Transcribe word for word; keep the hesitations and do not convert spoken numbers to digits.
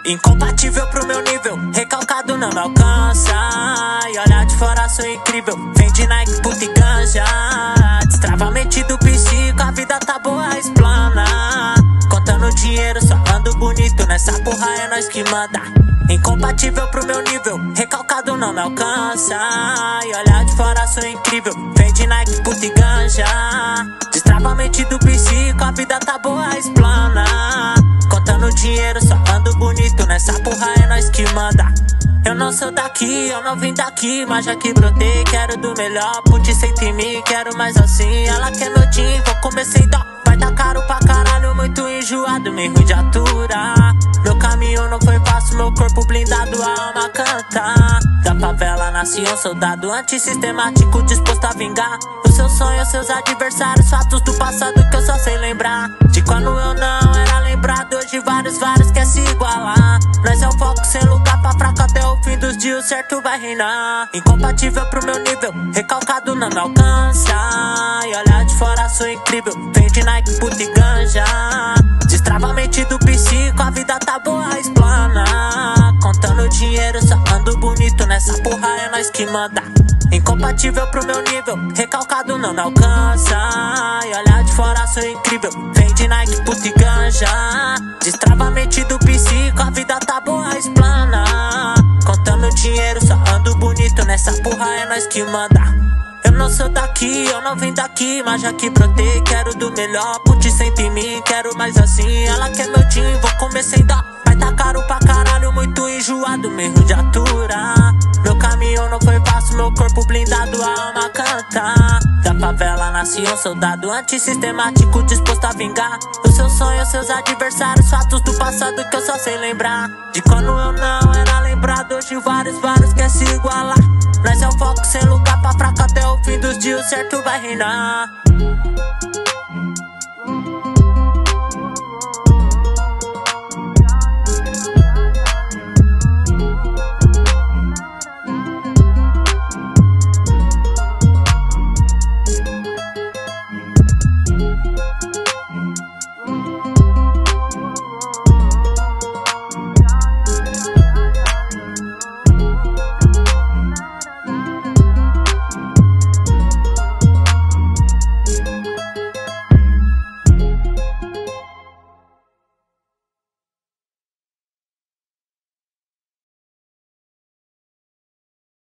Incompatível pro meu nível, recalcado não me alcança. E olha de fora, sou incrível. Vem de Nike, puta e ganja. Destrava a mente do psico, a vida tá boa, explana. Contando dinheiro, só ando bonito. Nessa porra é nós que manda. Incompatível pro meu nível, recalcado não me alcança. E olha de fora, sou incrível. Vem de Nike, puta e ganja. Destrava a mente do psico, a vida tá boa, explana. Contando dinheiro, só ando bonito. Nessa porra é nós que manda. Eu não sou daqui, eu não vim daqui, mas já que brotei, quero do melhor. Putz, sente em mim, quero mais assim. Ela quer meu jean, vou comer sem dó. Vai tá caro pra caralho, muito enjoado, meio ruim de altura. Meu caminho não foi fácil, meu corpo blindado, a alma canta. Da favela nasci um soldado antissistemático, disposto a vingar os seus sonhos, seus adversários, fatos do passado que eu só sei lembrar. De quando eu não era lembrado, hoje vários, vários quer se igualar. Nós é o foco sem lugar pra fraco, até o fim dos dias certo vai reinar. Incompatível pro meu nível, recalcado não me alcança. E olha de fora, sou incrível. Vem de Nike, puta e ganja. Destrava a mente do psico, a vida tá boa, explana. Contando dinheiro, só ando bonito. Nessa porra é nós que manda. Incompatível pro meu nível, recalcado não me alcança. E olha de fora, sou incrível. Vem de Nike, puta e ganja. Destrava a mente do psico, a vida tá boa, explana. Contando dinheiro, só ando bonito. Nessa porra é nós que manda. Eu não sou daqui, eu não vim daqui, mas já que brotei, quero do melhor. Putz, sente em mim, quero mais assim. Ela quer meu jean, vou comer sem dó. Vai tá caro pra caralho, muito enjoado, meio de altura. Meu caminho não foi fácil, meu corpo blindado, a alma canta. Da favela nasci um soldado antissistemático, disposto a vingar os seus sonhos, seus adversários, fatos do passado que eu só sei lembrar. De quando eu não era lembrado, hoje vários, vários quer se igualar. Nós é o foco sem lugar pra fraco, até o fim dos dias certo vai reinar.